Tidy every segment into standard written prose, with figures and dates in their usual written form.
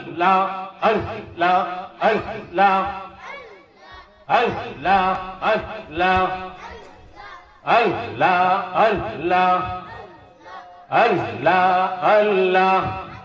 আল্লাহ আল্লাহ আল্লাহ আল্লাহ আল্লাহ আল্লাহ আল্লাহ আল্লাহ আল্লাহ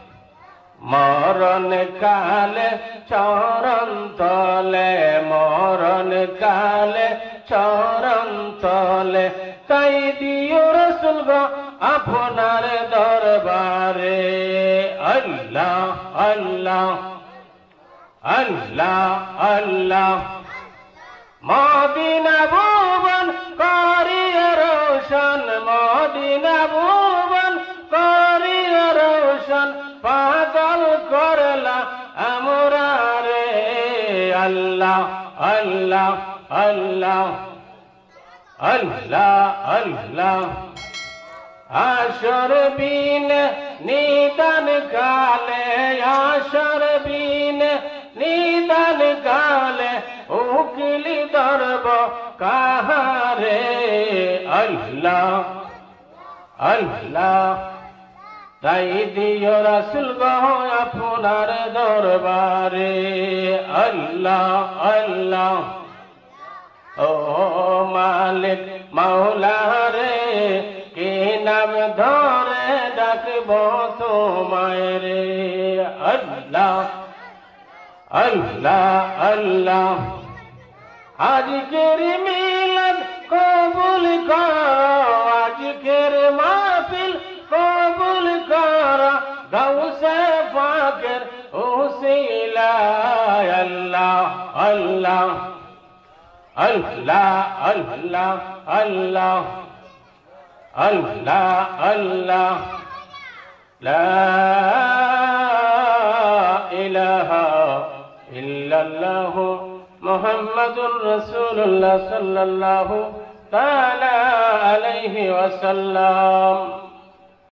মরণ কালে চরণ তলে মরণ কালে চরণ তলে তাই দিও রাসূল গো আপনার দরবারে আল্লাহ আল্লাহ আল্লাহ আল্লাহ মদিনা ভুবন করিয়া রোশন মদিনা ভুবন করিয়া রোশন পাগল করলা আমরা রে আল্লাহ আল্লাহ আল্লাহ আল্লাহ আল্লাহ আসর বিন নিদান কালে আসর বিন নিদান কালে উকিলি দরব কাহারে আল্লাহ আল্লাহ তাই দিও রাসূল গো আপনার দরবারে আল্লাহ আল্লাহ ও মালিক মাওলা রে কি নাম ধরে ডাকব তোমায় রে আল্লাহ আল্লাহ আল্লাহ আজকের মিলাদ কবুল কর আজকের মাহফিল কবুল কর গাউসে পাকের উসিলায় আল্লাহ আল্লাহ আল্লাহ আল্লাহ আল্লাহ আল্লাহ আল্লাহ লা ইলাহা ইল্লাল্লাহ মুহাম্মাদুর রাসূলুল্লাহ সাল্লাল্লাহু তাআলা আলাইহি ওয়াসাল্লাম।